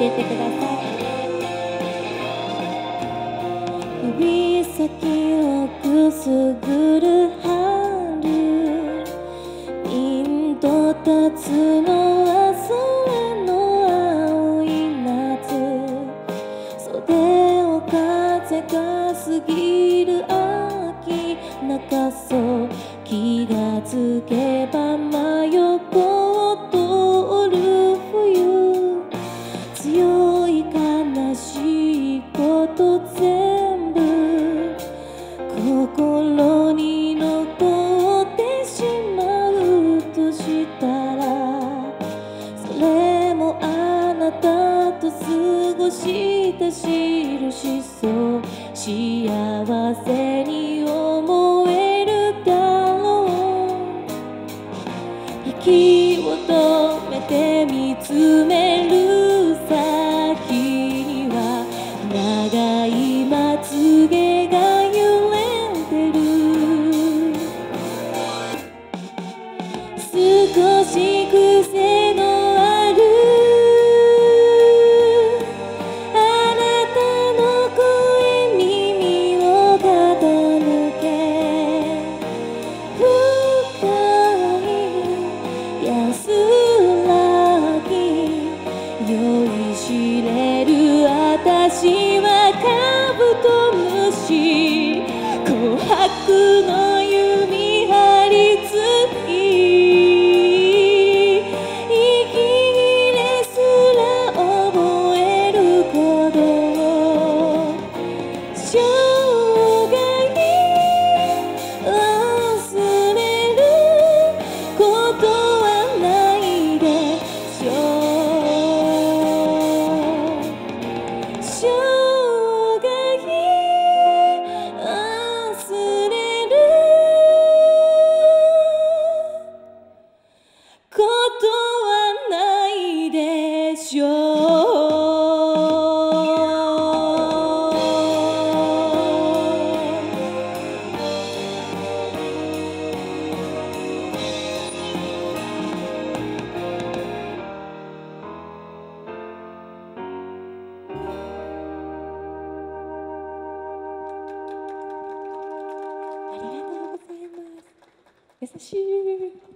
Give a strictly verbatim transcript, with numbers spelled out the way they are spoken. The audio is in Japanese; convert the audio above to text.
えてください。指先をくすぐる春、ピンと立つのは空の青い夏、袖を風が過ぎる秋、泣かそう気がつけば真横を通る冬、強い悲しいこと全部心に残ってしまうとしたら、それもあなたと過ごした印、そう幸せに思えるだろう。息を止めて見つめる先には長いまつげが揺れてる。少し癖のあるあなたの声、耳を傾け、深い安らぎ酔いしれる私はカブトムシ、琥珀の弓張り付き、息切れすら覚えるほど生涯忘れることはないでしょう。生涯忘れることはないでしょう。ありがとうございます。優しい。